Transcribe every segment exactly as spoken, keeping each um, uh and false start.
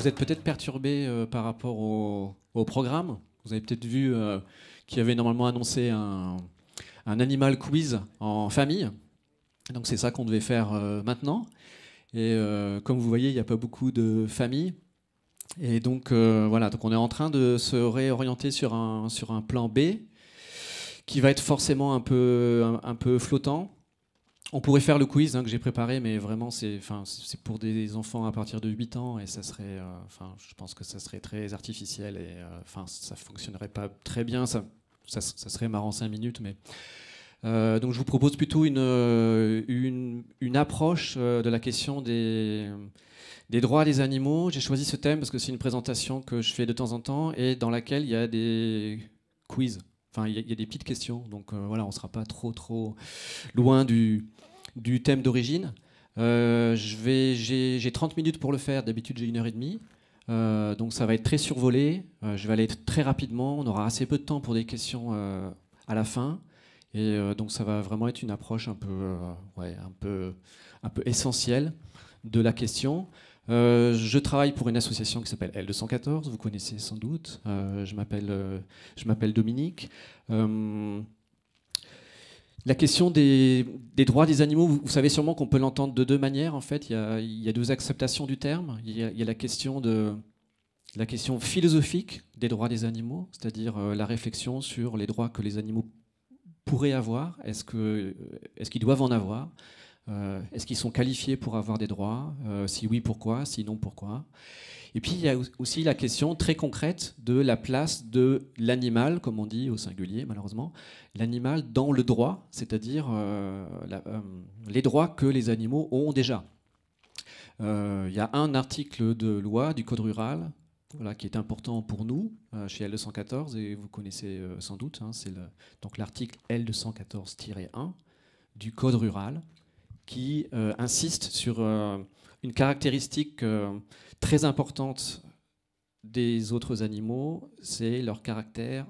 vous êtes peut-être perturbé euh, par rapport au, au programme. Vous avez peut-être vu euh, qu'il y avait normalement annoncé un, un animal quiz en famille. Donc c'est ça qu'on devait faire euh, maintenant. Et euh, comme vous voyez, il n'y a pas beaucoup de familles. Et donc euh, voilà, donc on est en train de se réorienter sur un, sur un plan B qui va être forcément un peu, un, un peu flottant. On pourrait faire le quiz hein, que j'ai préparé, mais vraiment c'est, enfin, c'est pour des enfants à partir de huit ans et ça serait, euh, enfin, je pense que ça serait très artificiel et euh, enfin, ça fonctionnerait pas très bien. Ça, ça, ça serait marrant cinq minutes, mais euh, donc je vous propose plutôt une, une, une approche euh, de la question des, des droits des animaux. J'ai choisi ce thème parce que c'est une présentation que je fais de temps en temps et dans laquelle il y a des quiz. Enfin, il y, a, il y a des petites questions, donc euh, voilà, on ne sera pas trop trop loin du, du thème d'origine. Euh, je vais, j'ai, j'ai trente minutes pour le faire, d'habitude j'ai une heure et demie. Euh, donc ça va être très survolé, euh, je vais aller très rapidement, on aura assez peu de temps pour des questions euh, à la fin. Et euh, donc ça va vraiment être une approche un peu, euh, ouais, un peu, un peu essentielle de la question. Euh, je travaille pour une association qui s'appelle L deux cent quatorze, vous connaissez sans doute. Euh, je m'appelle euh, je m'appelle Dominique. Euh, la question des, des droits des animaux, vous, vous savez sûrement qu'on peut l'entendre de deux manières. En fait, il y a, il y a deux acceptations du terme. Il y a, il y a la question de la question philosophique des droits des animaux, c'est-à-dire euh, la réflexion sur les droits que les animaux pourraient avoir. Est-ce que, est-ce qu'ils doivent en avoir? Euh, est-ce qu'ils sont qualifiés pour avoir des droits? euh, Si oui, pourquoi? Sinon, pourquoi? Et puis, il y a aussi la question très concrète de la place de l'animal, comme on dit au singulier, malheureusement, l'animal dans le droit, c'est-à-dire euh, la, euh, les droits que les animaux ont déjà. Euh, il y a un article de loi du Code rural voilà, qui est important pour nous, euh, chez L deux cent quatorze, et vous connaissez euh, sans doute, hein, c'est le, donc l'article L deux cent quatorze tiret un du Code rural, qui euh, insiste sur euh, une caractéristique euh, très importante des autres animaux, c'est leur caractère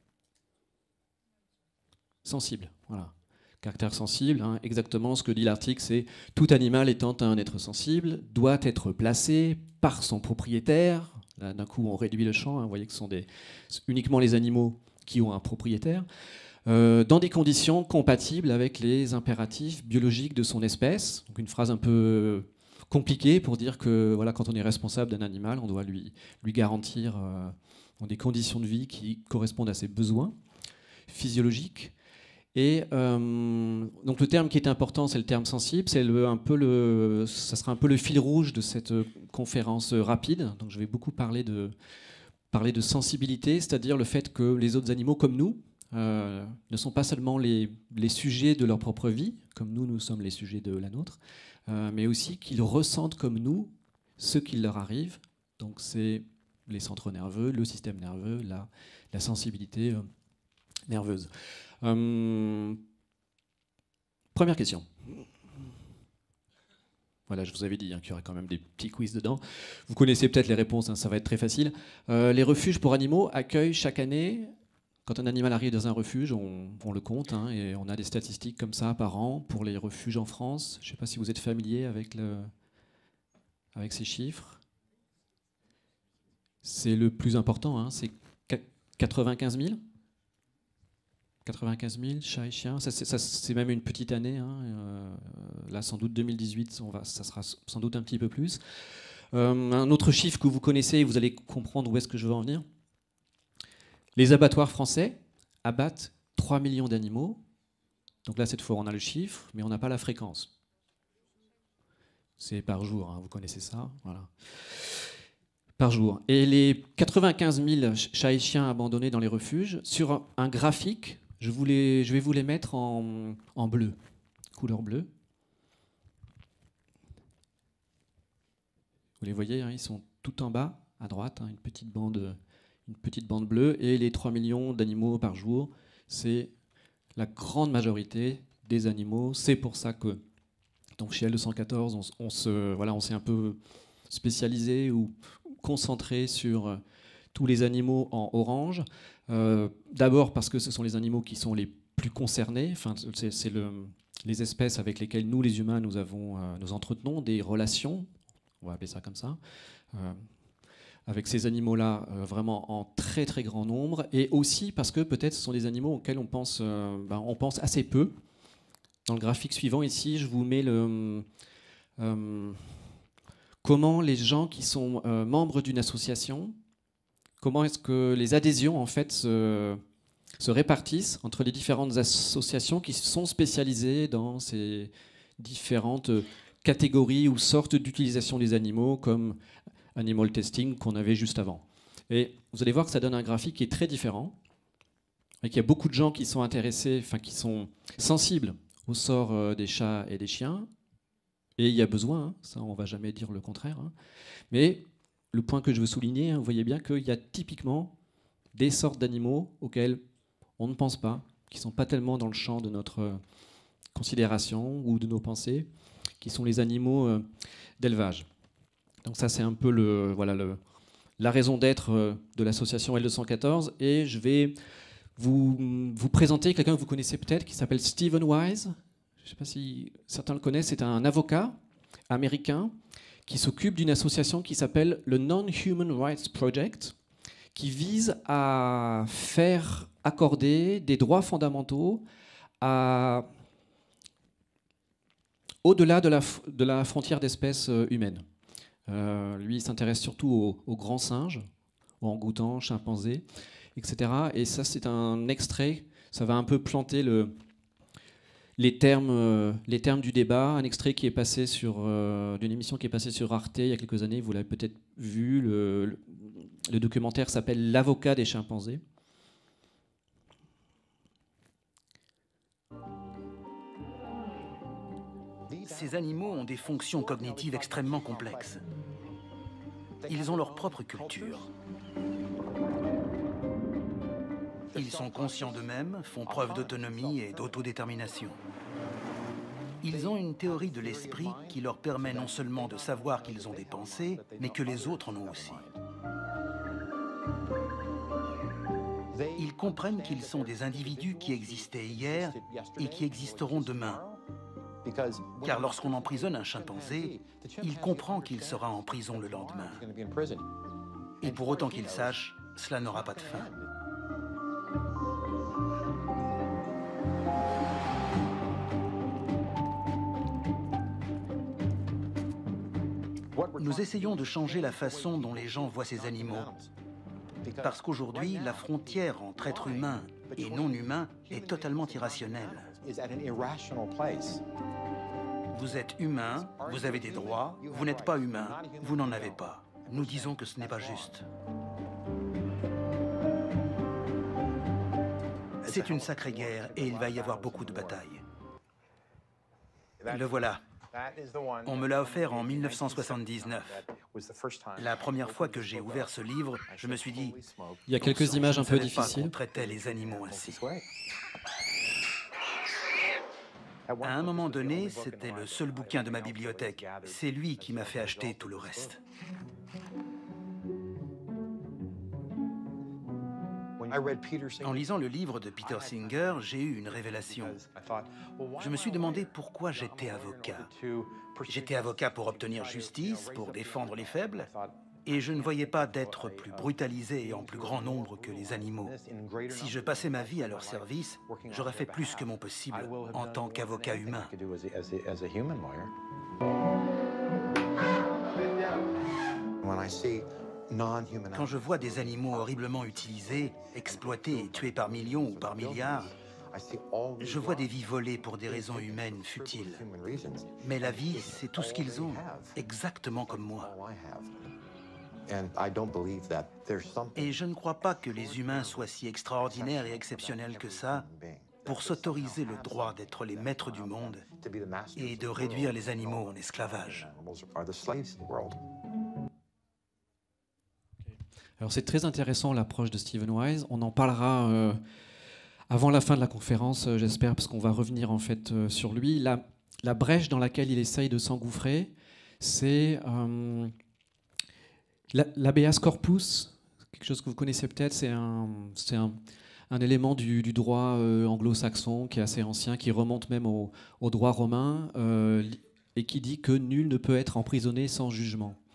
sensible. Voilà. Caractère sensible, hein, exactement ce que dit l'article, c'est tout animal étant un être sensible doit être placé par son propriétaire. Là, d'un coup, on réduit le champ. Hein, vous voyez que ce sont des, uniquement les animaux qui ont un propriétaire. Euh, dans des conditions compatibles avec les impératifs biologiques de son espèce. Donc une phrase un peu compliquée pour dire que voilà, quand on est responsable d'un animal, on doit lui, lui garantir euh, des conditions de vie qui correspondent à ses besoins physiologiques. Et euh, donc le terme qui est important, c'est le terme sensible. C'est le, un peu le, ça sera un peu le fil rouge de cette conférence rapide. Donc je vais beaucoup parler de, parler de sensibilité, c'est-à-dire le fait que les autres animaux comme nous, Euh, ne sont pas seulement les, les sujets de leur propre vie, comme nous, nous sommes les sujets de la nôtre, euh, mais aussi qu'ils ressentent comme nous ce qui leur arrive. Donc c'est les centres nerveux, le système nerveux, la, la sensibilité euh, nerveuse. Euh, première question. Voilà, je vous avais dit hein, qu'il y aurait quand même des petits quiz dedans. Vous connaissez peut-être les réponses, hein, ça va être très facile. Euh, les refuges pour animaux accueillent chaque année... Quand un animal arrive dans un refuge, on, on le compte, hein, et on a des statistiques comme ça par an pour les refuges en France. Je ne sais pas si vous êtes familier avec, le, avec ces chiffres. C'est le plus important, hein, c'est quatre-vingt-quinze mille. quatre-vingt-quinze mille chats et chiens. Ça, c'est, ça, c'est même une petite année. Hein, euh, là, sans doute deux mille dix-huit, on va, ça sera sans doute un petit peu plus. Euh, un autre chiffre que vous connaissez, vous allez comprendre où est-ce que je veux en venir. Les abattoirs français abattent trois millions d'animaux. Donc là, cette fois, on a le chiffre, mais on n'a pas la fréquence. C'est par jour, hein, vous connaissez ça. Voilà. Par jour. Et les quatre-vingt-quinze mille chats et chiens abandonnés dans les refuges, sur un graphique, je, vous les, je vais vous les mettre en, en bleu, couleur bleue. Vous les voyez, hein, ils sont tout en bas, à droite, hein, une petite bande... une petite bande bleue, et les trois millions d'animaux par jour, c'est la grande majorité des animaux. C'est pour ça que donc chez L deux cent quatorze, on, on, se, voilà, on s'est un peu spécialisé ou concentré sur euh, tous les animaux en orange. Euh, d'abord parce que ce sont les animaux qui sont les plus concernés. Enfin, c'est, c'est le, les espèces avec lesquelles nous, les humains, nous, avons, euh, nous entretenons des relations. On va appeler ça comme ça. Euh, avec ces animaux-là euh, vraiment en très très grand nombre, et aussi parce que peut-être ce sont des animaux auxquels on pense, euh, ben, on pense assez peu. Dans le graphique suivant ici, je vous mets le, euh, comment les gens qui sont euh, membres d'une association, comment est-ce que les adhésions en fait se, se répartissent entre les différentes associations qui sont spécialisées dans ces différentes catégories ou sortes d'utilisation des animaux, comme animal testing qu'on avait juste avant. Et vous allez voir que ça donne un graphique qui est très différent, et qu'il y a beaucoup de gens qui sont intéressés, enfin qui sont sensibles au sort euh, des chats et des chiens, et il y a besoin, hein, ça on ne va jamais dire le contraire, hein. Mais le point que je veux souligner, hein, vous voyez bien qu'il y a typiquement des sortes d'animaux auxquels on ne pense pas, qui ne sont pas tellement dans le champ de notre euh, considération ou de nos pensées, qui sont les animaux euh, d'élevage. Donc ça c'est un peu le, voilà, le, la raison d'être euh, de l'association L deux cent quatorze, et je vais vous, vous présenter quelqu'un que vous connaissez peut-être, qui s'appelle Stephen Wise. Je ne sais pas si certains le connaissent, c'est un avocat américain qui s'occupe d'une association qui s'appelle le Non-Human Rights Project, qui vise à faire accorder des droits fondamentaux à, au-delà de la, de la frontière d'espèces humaines. Euh, lui, il s'intéresse surtout aux, aux grands singes, aux orang-outans, chimpanzés, et cetera. Et ça, c'est un extrait, ça va un peu planter le... Les termes, euh, les termes du débat, un extrait qui est passé sur euh, d'une émission qui est passée sur Arte il y a quelques années, vous l'avez peut-être vu, le, le, le documentaire s'appelle L'avocat des chimpanzés. Ces animaux ont des fonctions cognitives extrêmement complexes. Ils ont leur propre culture. Ils sont conscients d'eux-mêmes, font preuve d'autonomie et d'autodétermination. Ils ont une théorie de l'esprit qui leur permet non seulement de savoir qu'ils ont des pensées, mais que les autres en ont aussi. Ils comprennent qu'ils sont des individus qui existaient hier et qui existeront demain. Car lorsqu'on emprisonne un chimpanzé, il comprend qu'il sera en prison le lendemain. Et pour autant qu'il sache, cela n'aura pas de fin. Nous essayons de changer la façon dont les gens voient ces animaux. Parce qu'aujourd'hui, la frontière entre être humain et non humain est totalement irrationnelle. Vous êtes humain, vous avez des droits, vous n'êtes pas humain, vous n'en avez pas. Nous disons que ce n'est pas juste. C'est une sacrée guerre et il va y avoir beaucoup de batailles. Le voilà. On me l'a offert en mille neuf cent soixante-dix-neuf. La première fois que j'ai ouvert ce livre, je me suis dit... Il y a quelques images un peu difficiles. Je ne savais pas qu'on traitait les animaux ainsi. À un moment donné, c'était le seul bouquin de ma bibliothèque. C'est lui qui m'a fait acheter tout le reste. En lisant le livre de Peter Singer, j'ai eu une révélation. Je me suis demandé pourquoi j'étais avocat. J'étais avocat pour obtenir justice, pour défendre les faibles, et je ne voyais pas d'êtres plus brutalisés et en plus grand nombre que les animaux. Si je passais ma vie à leur service, j'aurais fait plus que mon possible en tant qu'avocat humain. Quand je vois des animaux horriblement utilisés, exploités et tués par millions ou par milliards, je vois des vies volées pour des raisons humaines futiles. Mais la vie, c'est tout ce qu'ils ont, exactement comme moi. Et je ne crois pas que les humains soient si extraordinaires et exceptionnels que ça pour s'autoriser le droit d'être les maîtres du monde et de réduire les animaux en esclavage. Alors c'est très intéressant l'approche de Stephen Wise. On en parlera euh, avant la fin de la conférence, euh, j'espère, parce qu'on va revenir en fait euh, sur lui. La, la brèche dans laquelle il essaye de s'engouffrer, c'est euh, l'habeas corpus, quelque chose que vous connaissez peut-être. C'est un, c'est un, un élément du, du droit euh, anglo-saxon qui est assez ancien, qui remonte même au, au droit romain, euh, et qui dit que nul ne peut être emprisonné sans jugement.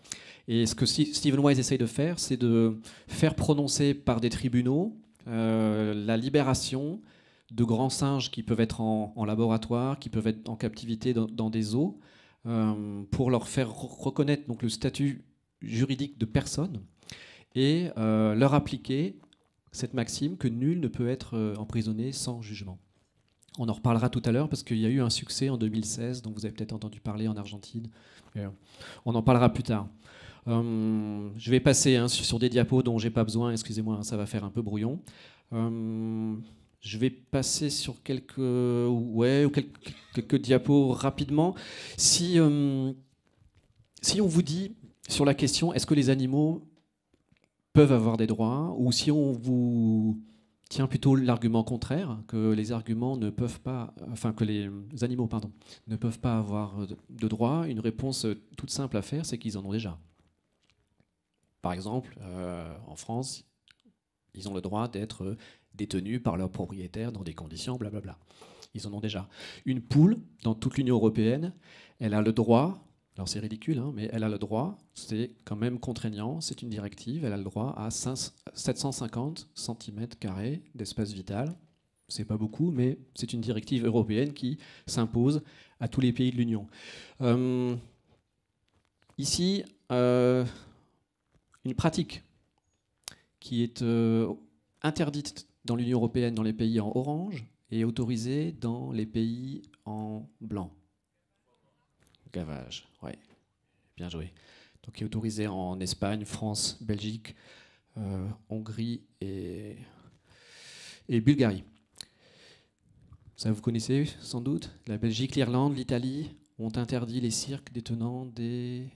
Et ce que Stephen Wise essaye de faire, c'est de faire prononcer par des tribunaux euh, la libération de grands singes qui peuvent être en, en laboratoire, qui peuvent être en captivité dans, dans des zoos, euh, pour leur faire reconnaître donc, le statut juridique de personne et euh, leur appliquer cette maxime que nul ne peut être euh, emprisonné sans jugement. On en reparlera tout à l'heure parce qu'il y a eu un succès en deux mille seize, dont vous avez peut-être entendu parler en Argentine. Et, euh, on en parlera plus tard. Euh, je vais passer hein, sur des diapos dont j'ai pas besoin, excusez-moi, ça va faire un peu brouillon. Euh, Je vais passer sur quelques, ouais, quelques, quelques diapos rapidement. Si, euh, si on vous dit sur la question est-ce que les animaux peuvent avoir des droits, ou si on vous tient plutôt l'argument contraire, que les arguments ne peuvent pas, enfin que les animaux pardon, ne peuvent pas avoir de droits, une réponse toute simple à faire, c'est qu'ils en ont déjà. Par exemple, euh, en France, ils ont le droit d'être détenus par leurs propriétaires dans des conditions blablabla. Ils en ont déjà. Une poule, dans toute l'Union européenne, elle a le droit, alors c'est ridicule, hein, mais elle a le droit, c'est quand même contraignant, c'est une directive, elle a le droit à sept cent cinquante centimètres carrés d'espace vital. C'est pas beaucoup, mais c'est une directive européenne qui s'impose à tous les pays de l'Union. Euh, ici, euh, une pratique qui est euh, interdite dans l'Union européenne dans les pays en orange et autorisée dans les pays en blanc. Gavage, ouais, bien joué. Donc qui est autorisé en Espagne, France, Belgique, euh, Hongrie et, et Bulgarie. Ça vous connaissez sans doute. La Belgique, l'Irlande, l'Italie ont interdit les cirques détenant des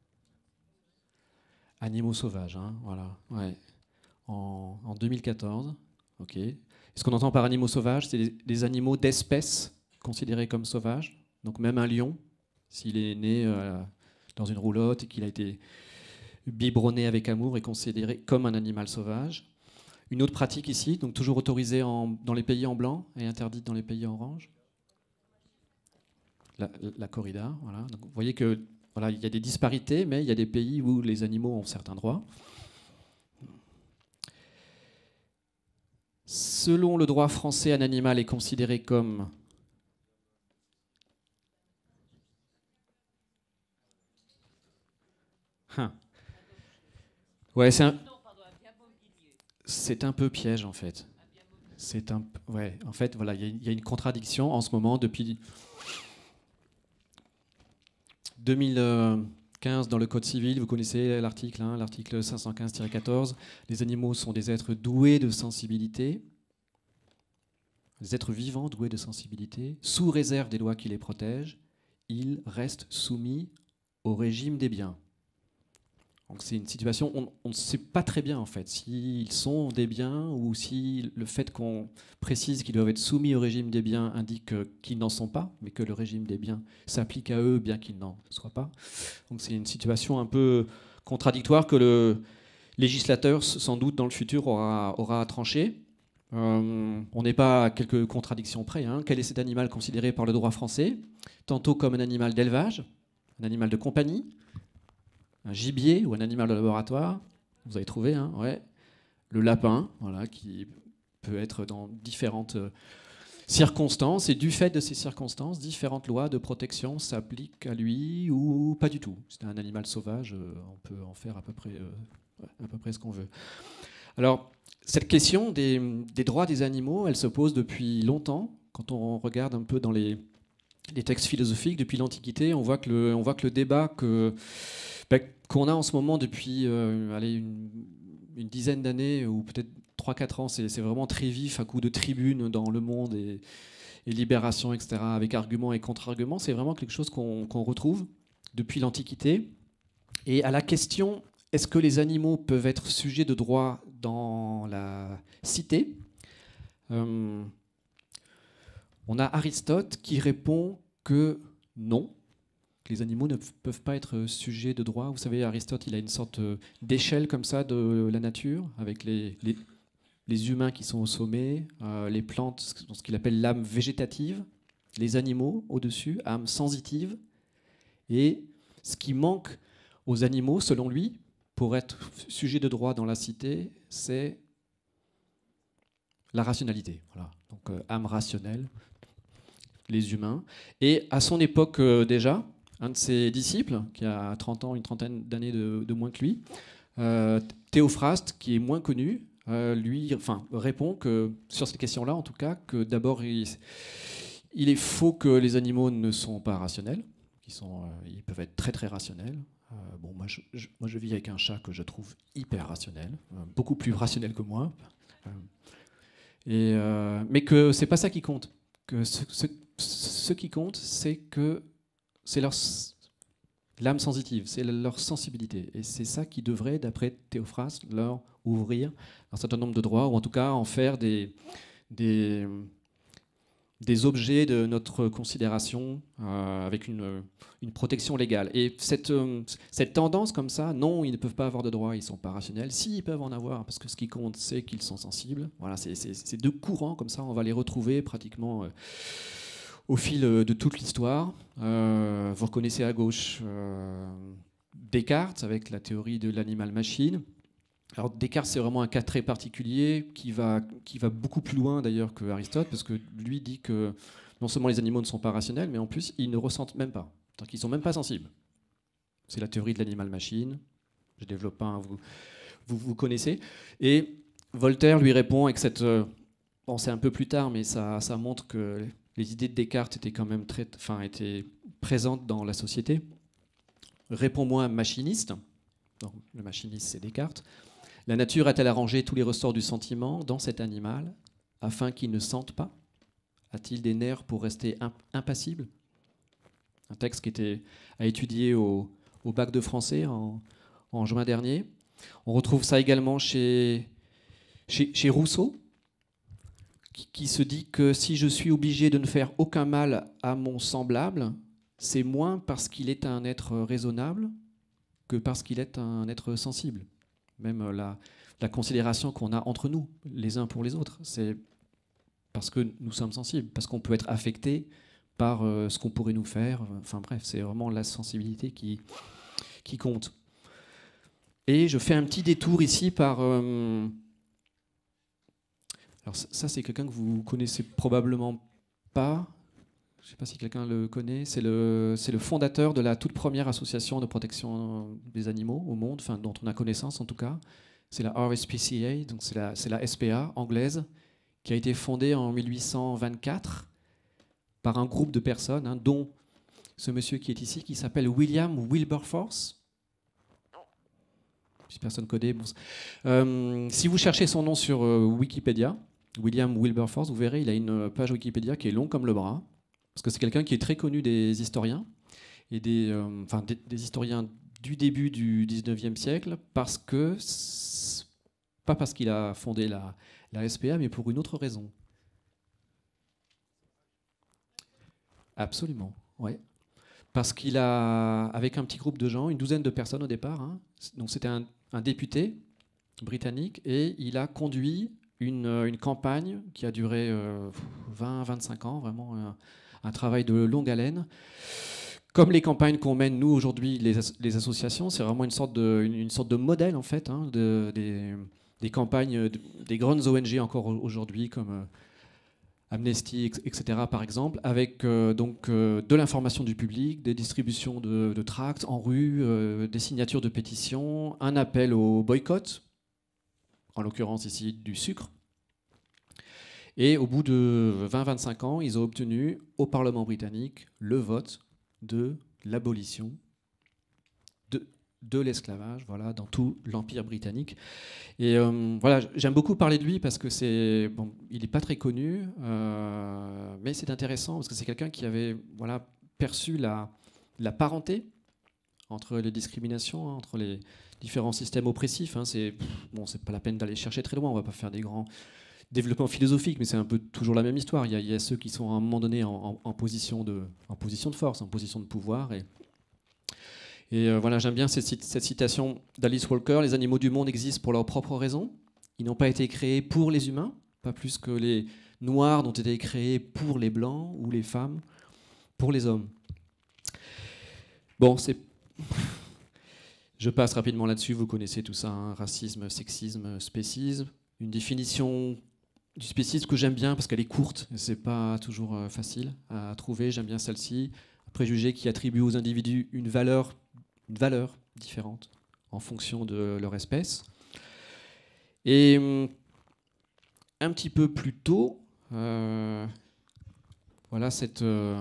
animaux sauvages. Hein, voilà, ouais. En, en deux mille quatorze. Okay. Ce qu'on entend par animaux sauvages, c'est des, des animaux d'espèce considérés comme sauvages. Donc même un lion, s'il est né euh, dans une roulotte et qu'il a été biberonné avec amour, est considéré comme un animal sauvage. Une autre pratique ici, donc toujours autorisée en, dans les pays en blanc et interdite dans les pays en orange. La, la corrida, voilà. Donc vous voyez que voilà, il y a des disparités, mais il y a des pays où les animaux ont certains droits. Selon le droit français, un animal est considéré comme hein. Ouais, c'est un... c'est un peu piège en fait. C'est un, ouais, en fait, voilà, il y, y a une contradiction en ce moment depuis deux mille quinze dans le Code civil. Vous connaissez l'article, hein, l'article cinq cent quinze tiret quatorze. Les animaux sont des êtres doués de sensibilité. Les êtres vivants doués de sensibilité, sous réserve des lois qui les protègent, ils restent soumis au régime des biens. Donc c'est une situation, on, on ne sait pas très bien en fait s'ils sont des biens ou si le fait qu'on précise qu'ils doivent être soumis au régime des biens indique qu'ils n'en sont pas, mais que le régime des biens s'applique à eux bien qu'ils n'en soient pas. Donc c'est une situation un peu contradictoire que le législateur, sans doute dans le futur, aura, aura à trancher. Euh, on n'est pas à quelques contradictions près. Hein. Quel est cet animal considéré par le droit français? Tantôt comme un animal d'élevage, un animal de compagnie, un gibier ou un animal de laboratoire. Vous avez trouvé, hein, ouais. Le lapin, voilà, qui peut être dans différentes euh, circonstances. Et du fait de ces circonstances, différentes lois de protection s'appliquent à lui ou pas du tout. C'est un animal sauvage, euh, on peut en faire à peu près, euh, ouais, à peu près ce qu'on veut. Alors, cette question des, des droits des animaux, elle se pose depuis longtemps. Quand on regarde un peu dans les, les textes philosophiques, depuis l'Antiquité, on voit que le, on voit que le débat que, ben, qu'on a en ce moment depuis euh, allez, une, une dizaine d'années, ou peut-être trois quatre ans, c'est, c'est vraiment très vif, à coup de tribunes dans Le Monde et, et Libération, et cetera, avec arguments et contre-arguments. C'est vraiment quelque chose qu'on, qu'on retrouve depuis l'Antiquité. Et à la question... est-ce que les animaux peuvent être sujets de droit dans la cité? euh, On a Aristote qui répond que non, que les animaux ne peuvent pas être sujets de droit. Vous savez, Aristote, il a une sorte d'échelle comme ça de la nature, avec les, les, les humains qui sont au sommet, euh, les plantes, ce qu'il appelle l'âme végétative, les animaux au-dessus, âme sensitive, et ce qui manque aux animaux, selon lui, pour être sujet de droit dans la cité, c'est la rationalité. Voilà. Donc euh, âme rationnelle, les humains. Et à son époque euh, déjà, un de ses disciples, qui a trente ans, une trentaine d'années de, de moins que lui, euh, Théophraste, qui est moins connu, euh, lui enfin, répond que, sur cette question-là en tout cas, que d'abord il, il est faux que les animaux ne sont pas rationnels, qu'ils sont, euh, ils peuvent être très très rationnels. Euh, bon, moi je, je, moi je vis avec un chat que je trouve hyper rationnel, euh, beaucoup plus rationnel que moi. Euh, et, euh, mais que c'est pas ça qui compte. Que ce, ce, ce qui compte, c'est que c'est leur l'âme sensitive, c'est leur sensibilité. Et c'est ça qui devrait, d'après Théophraste, leur ouvrir un certain nombre de droits, ou en tout cas en faire des, des, des objets de notre considération euh, avec une, une protection légale. Et cette, euh, cette tendance comme ça, non, ils ne peuvent pas avoir de droits, ils ne sont pas rationnels. Si, ils peuvent en avoir, parce que ce qui compte, c'est qu'ils sont sensibles. Voilà, c'est, c'est, c'est deux courants comme ça, on va les retrouver pratiquement euh, au fil de toute l'histoire. Euh, vous reconnaissez à gauche euh, Descartes, avec la théorie de l'animal-machine. Alors Descartes, c'est vraiment un cas très particulier qui va, qui va beaucoup plus loin d'ailleurs que Aristote, parce que lui dit que non seulement les animaux ne sont pas rationnels, mais en plus ils ne ressentent même pas, donc ils ne sont même pas sensibles. C'est la théorie de l'animal-machine. Je ne développe pas, hein, vous, vous vous connaissez. Et Voltaire lui répond avec cette... Euh, bon, c'est un peu plus tard, mais ça, ça montre que les idées de Descartes étaient quand même très, enfin, étaient présentes dans la société. Réponds-moi, machiniste. Donc, le machiniste, c'est Descartes. La nature a-t-elle arrangé tous les ressorts du sentiment dans cet animal afin qu'il ne sente pas? A-t-il des nerfs pour rester imp- impassible? Un texte qui était à étudier au, au bac de français en, en juin dernier. On retrouve ça également chez, chez, chez Rousseau, qui, qui se dit que si je suis obligé de ne faire aucun mal à mon semblable, c'est moins parce qu'il est un être raisonnable que parce qu'il est un être sensible. Même la, la considération qu'on a entre nous, les uns pour les autres, c'est parce que nous sommes sensibles, parce qu'on peut être affecté par euh, ce qu'on pourrait nous faire. Enfin bref, c'est vraiment la sensibilité qui, qui compte. Et je fais un petit détour ici par... Euh, alors ça, c'est quelqu'un que vous connaissez probablement pas. Je ne sais pas si quelqu'un le connaît. C'est le, c'est le fondateur de la toute première association de protection des animaux au monde, enfin, dont on a connaissance en tout cas. C'est la R S P C A, donc c'est la, c'est la S P A anglaise, qui a été fondée en mille huit cent vingt-quatre par un groupe de personnes, hein, dont ce monsieur qui est ici, qui s'appelle William Wilberforce. Si personne connaît. Bon. Euh, si vous cherchez son nom sur euh, Wikipédia, William Wilberforce, vous verrez, il a une page Wikipédia qui est longue comme le bras. Parce que c'est quelqu'un qui est très connu des historiens, et des, euh, enfin, des, des historiens du début du dix-neuvième siècle, parce que, pas parce qu'il a fondé la, la S P A, mais pour une autre raison. Absolument, oui. Parce qu'il a, avec un petit groupe de gens, une douzaine de personnes au départ, hein, donc c'était un, un député britannique, et il a conduit une, une campagne qui a duré euh, vingt à vingt-cinq ans, vraiment... Euh, un travail de longue haleine. Comme les campagnes qu'on mène, nous, aujourd'hui, les, as- les associations, c'est vraiment une sorte de, une, une sorte de modèle, en fait, hein, de, des, des campagnes, de, des grandes O N G encore aujourd'hui, comme euh, Amnesty, et cetera, par exemple, avec euh, donc, euh, de l'information du public, des distributions de, de tracts en rue, euh, des signatures de pétitions, un appel au boycott, en l'occurrence ici du sucre. Et au bout de vingt à vingt-cinq ans, ils ont obtenu au Parlement britannique le vote de l'abolition de, de l'esclavage, voilà, dans tout l'Empire britannique. Et euh, voilà, j'aime beaucoup parler de lui parce que c'est bon, il n'est pas très connu, euh, mais c'est intéressant parce que c'est quelqu'un qui avait voilà perçu la, la parenté entre les discriminations, entre les différents systèmes oppressifs. Hein, c'est bon, c'est pas la peine d'aller chercher très loin. On va pas faire des grands développement philosophique, mais c'est un peu toujours la même histoire. Il y a, il y a ceux qui sont à un moment donné en, en, en, position, de, en position de force, en position de pouvoir. Et, et euh, voilà, j'aime bien cette, cette citation d'Alice Walker. Les animaux du monde existent pour leurs propres raisons. Ils n'ont pas été créés pour les humains, pas plus que les noirs n'ont été créés pour les blancs ou les femmes pour les hommes. Bon, c'est... Je passe rapidement là-dessus, vous connaissez tout ça, hein, racisme, sexisme, spécisme. Une définition du spécisme que j'aime bien parce qu'elle est courte, c'est pas toujours euh, facile à trouver, j'aime bien celle-ci. Un préjugé qui attribue aux individus une valeur, une valeur différente en fonction de leur espèce. Et hum, un petit peu plus tôt, euh, voilà cette... Euh,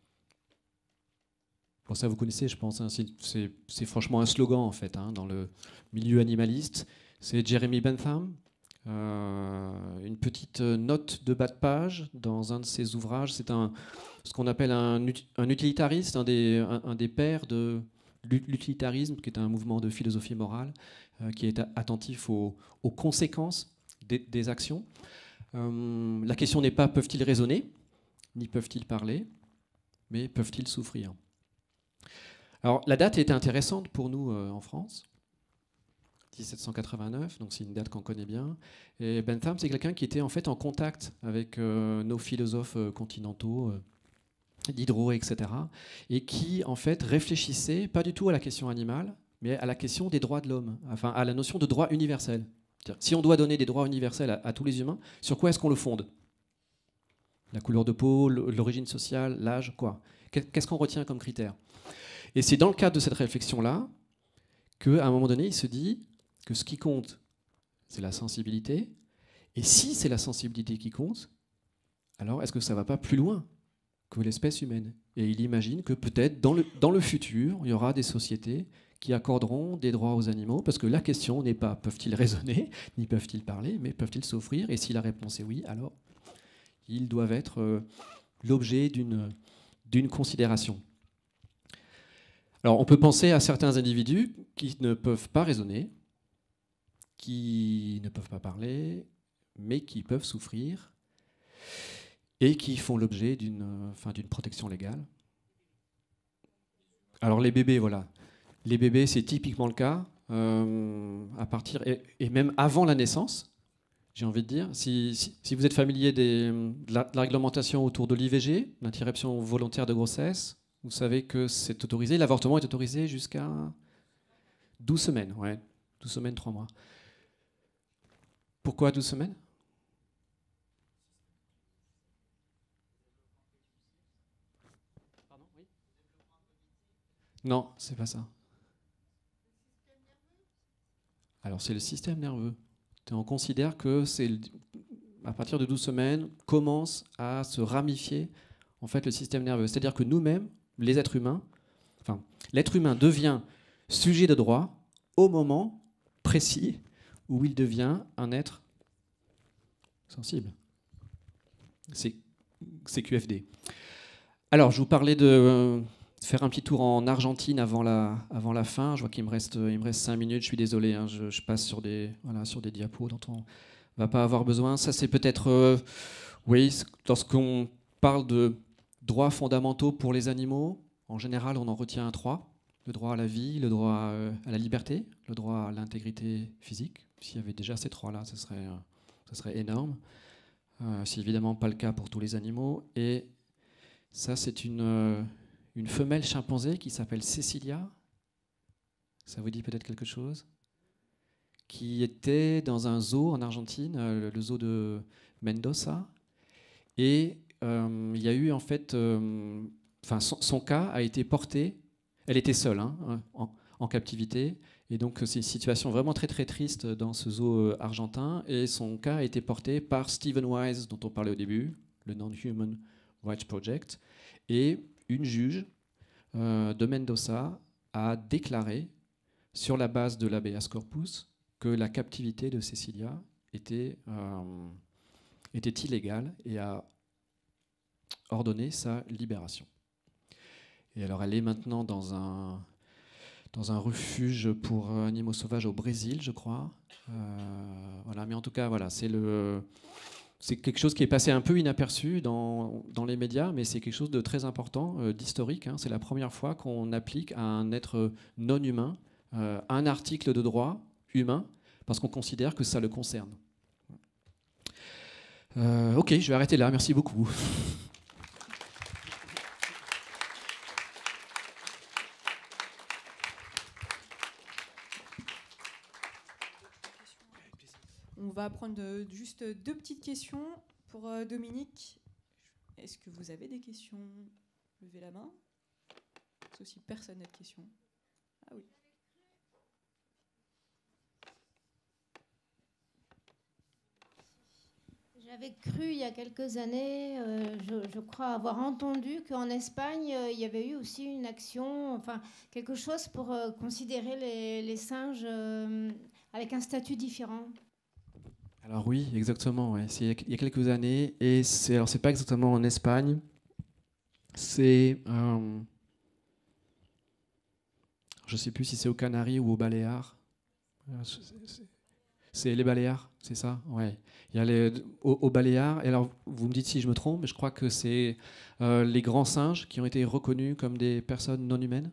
bon, ça vous connaissez, je pense, hein, c'est, c'est franchement un slogan en fait, hein, dans le milieu animaliste. C'est Jeremy Bentham. Euh, une petite note de bas de page dans un de ses ouvrages. C'est un, ce qu'on appelle un, un utilitariste, un des, un, un des pères de l'utilitarisme, qui est un mouvement de philosophie morale, euh, qui est attentif aux, aux conséquences des, des actions. Euh, la question n'est pas peuvent-ils raisonner, ni peuvent-ils parler, mais peuvent-ils souffrir. Alors la date est intéressante pour nous euh, en France. dix-sept cent quatre-vingt-neuf, donc c'est une date qu'on connaît bien. Et Bentham, c'est quelqu'un qui était en fait en contact avec euh, nos philosophes euh, continentaux, euh, Diderot, et cetera, et qui en fait réfléchissait pas du tout à la question animale, mais à la question des droits de l'homme, enfin à la notion de droit universel. C'est-à-dire, si on doit donner des droits universels à, à tous les humains, sur quoi est-ce qu'on le fonde? La couleur de peau, l'origine sociale, l'âge, quoi? Qu'est-ce qu'on retient comme critère? Et c'est dans le cadre de cette réflexion-là qu'à un moment donné, il se dit que ce qui compte, c'est la sensibilité. Et si c'est la sensibilité qui compte, alors est-ce que ça ne va pas plus loin que l'espèce humaine? Et il imagine que peut-être dans le, dans le futur, il y aura des sociétés qui accorderont des droits aux animaux, parce que la question n'est pas peuvent-ils raisonner, ni peuvent-ils parler, mais peuvent-ils souffrir? Et si la réponse est oui, alors ils doivent être euh, l'objet d'une, d'une considération. Alors on peut penser à certains individus qui ne peuvent pas raisonner, qui ne peuvent pas parler, mais qui peuvent souffrir et qui font l'objet d'une, enfin, d'une protection légale. Alors les bébés, voilà. Les bébés, c'est typiquement le cas, euh, à partir, et, et même avant la naissance, j'ai envie de dire. Si, si, si vous êtes familier des, de, la, de la réglementation autour de l'I V G, l'interruption volontaire de grossesse, vous savez que c'est autorisé, l'avortement est autorisé jusqu'à douze semaines, ouais, douze semaines, trois mois. Pourquoi douze semaines? Pardon, oui. Non, c'est pas ça. Alors c'est le système nerveux. On considère que c'est à partir de douze semaines commence à se ramifier en fait le système nerveux. C'est-à-dire que nous-mêmes, les êtres humains, enfin l'être humain devient sujet de droit au moment précis où il devient un être sensible. C'est, c'est Q F D. Alors, je vous parlais de euh, faire un petit tour en Argentine avant la, avant la fin. Je vois qu'il me reste, il me reste cinq minutes. Je suis désolé, hein, je, je passe sur des, voilà, sur des diapos dont on va pas avoir besoin. Ça, c'est peut-être, euh, oui, lorsqu'on parle de droits fondamentaux pour les animaux, en général, on en retient trois. Le droit à la vie, le droit à la liberté, le droit à l'intégrité physique. S'il y avait déjà ces trois-là, ce serait, ce serait énorme. Euh, c'est évidemment pas le cas pour tous les animaux. Et ça, c'est une, une femelle chimpanzé qui s'appelle Cecilia. Ça vous dit peut-être quelque chose? Qui était dans un zoo en Argentine, le zoo de Mendoza. Et euh, il y a eu en fait... Euh, enfin, son, son cas a été porté... Elle était seule, hein, en, en captivité. Et donc, c'est une situation vraiment très, très triste dans ce zoo argentin. Et son cas a été porté par Stephen Wise, dont on parlait au début, le Non-Human Rights Project. Et une juge euh, de Mendoza a déclaré, sur la base de l'habeas corpus, que la captivité de Cecilia était, euh, était illégale et a ordonné sa libération. Et alors, elle est maintenant dans un, dans un refuge pour animaux sauvages au Brésil, je crois. Euh, voilà, mais en tout cas, voilà, c'est le, c'est quelque chose qui est passé un peu inaperçu dans, dans les médias, mais c'est quelque chose de très important, euh, d'historique. Hein. C'est la première fois qu'on applique à un être non humain euh, un article de droit humain, parce qu'on considère que ça le concerne. Euh, ok, je vais arrêter là. Merci beaucoup. prendre juste deux petites questions pour Dominique. Est-ce que vous avez des questions? Levez la main. Sauf si personne n'a de questions. Ah oui. J'avais cru il y a quelques années, euh, je, je crois avoir entendu qu'en Espagne, euh, il y avait eu aussi une action, enfin quelque chose pour euh, considérer les, les singes euh, avec un statut différent. Alors oui, exactement. Ouais. C'est il y a quelques années, et c'est alors c'est pas exactement en Espagne. C'est, euh, je sais plus si c'est aux Canaries ou aux Baléares. C'est les Baléares, c'est ça? Ouais. Il y a les, aux, aux Baléares, et alors vous me dites si je me trompe, mais je crois que c'est euh, les grands singes qui ont été reconnus comme des personnes non humaines.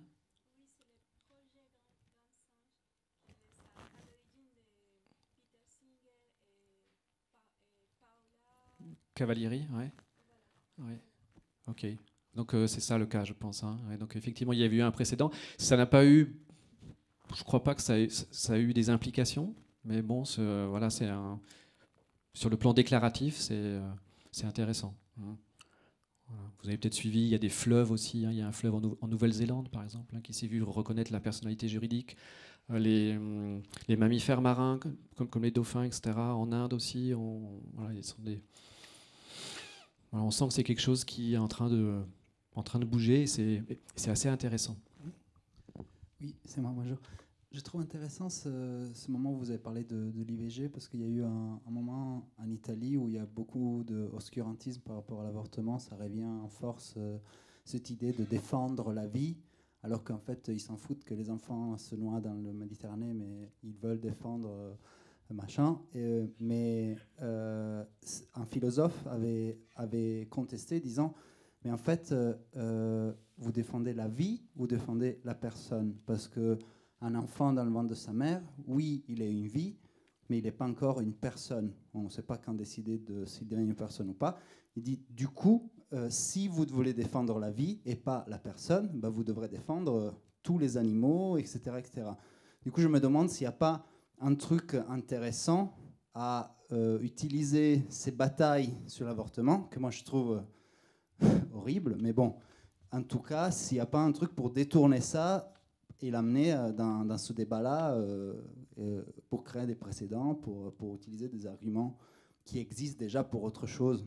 Cavalieri, ouais. Ouais. Ok. Donc euh, c'est ça le cas, je pense. Hein. Ouais, donc effectivement, il y avait eu un précédent. Ça n'a pas eu, je ne crois pas que ça ait, ça a eu des implications, mais bon, ce, voilà, c'est un, sur le plan déclaratif, c'est, euh, c'est intéressant. Hein. Voilà. Vous avez peut-être suivi, il y a des fleuves aussi. Hein. Il y a un fleuve en, nou- en Nouvelle-Zélande, par exemple, hein, qui s'est vu reconnaître la personnalité juridique. Euh, les, hum, les mammifères marins, comme, comme les dauphins, et cetera. En Inde aussi, on, voilà, ils sont des, voilà, on sent que c'est quelque chose qui est en train de en train de bouger, et c'est, et c'est assez intéressant. Oui, c'est moi, bonjour. Je trouve intéressant ce, ce moment où vous avez parlé de, de l'I V G, parce qu'il y a eu un, un moment en Italie où il y a beaucoup d'obscurantisme par rapport à l'avortement. Ça revient en force, euh, cette idée de défendre la vie, alors qu'en fait, ils s'en foutent que les enfants se noient dans le Méditerranée, mais ils veulent défendre euh, machin. Et, mais euh, un philosophe avait, avait contesté, disant... Mais en fait, euh, euh, vous défendez la vie, vous défendez la personne. Parce qu'un enfant dans le ventre de sa mère, oui, il a une vie, mais il n'est pas encore une personne. On ne sait pas quand décider de s'il devient une personne ou pas. Il dit, du coup, euh, si vous voulez défendre la vie et pas la personne, bah, vous devrez défendre euh, tous les animaux, et cetera, et cetera. Du coup, je me demande s'il n'y a pas un truc intéressant à euh, utiliser ces batailles sur l'avortement, que moi je trouve... horrible, mais bon, en tout cas, s'il n'y a pas un truc pour détourner ça et l'amener dans, dans ce débat-là euh, euh, pour créer des précédents, pour, pour utiliser des arguments qui existent déjà pour autre chose.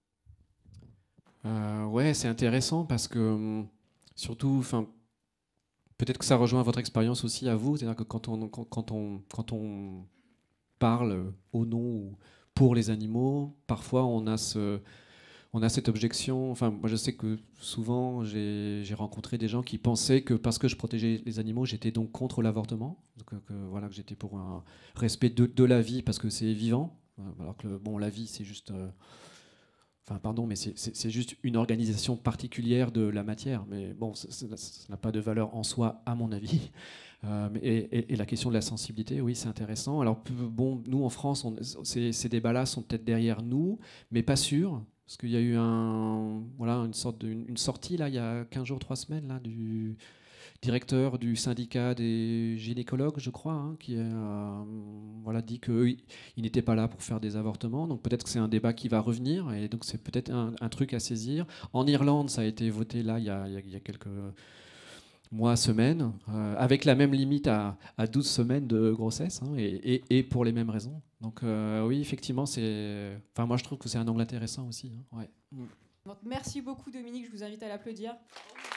Euh, ouais, c'est intéressant parce que surtout, enfin, peut-être que ça rejoint votre expérience aussi à vous, c'est-à-dire que quand on quand, quand on quand on parle au nom ou pour les animaux, parfois on a ce on a cette objection. Enfin, moi, je sais que souvent, j'ai, j'ai rencontré des gens qui pensaient que parce que je protégeais les animaux, j'étais donc contre l'avortement. Donc, que, que, voilà, que j'étais pour un respect de, de la vie parce que c'est vivant. Alors que bon, la vie, c'est juste, euh, enfin, pardon, mais c'est, c'est, c'est juste une organisation particulière de la matière. Mais bon, ça, ça, ça n'a pas de valeur en soi, à mon avis. Euh, et, et, et la question de la sensibilité, oui, c'est intéressant. Alors, bon, nous en France, on, ces, ces débats-là sont peut-être derrière nous, mais pas sûrs. Parce qu'il y a eu un, voilà, une, sorte de, une, une sortie, là, il y a quinze jours, trois semaines, là, du directeur du syndicat des gynécologues, je crois, hein, qui a euh, voilà, dit qu'il n'était pas là pour faire des avortements. Donc peut-être que c'est un débat qui va revenir, et donc c'est peut-être un, un truc à saisir. En Irlande, ça a été voté, là, il y a, il y a, il y a quelques... mois, semaines, euh, avec la même limite à, à douze semaines de grossesse, hein, et, et, et pour les mêmes raisons. Donc euh, oui, effectivement, c'est... Enfin, moi, je trouve que c'est un angle intéressant aussi. Hein, ouais. Donc, merci beaucoup, Dominique. Je vous invite à l'applaudir.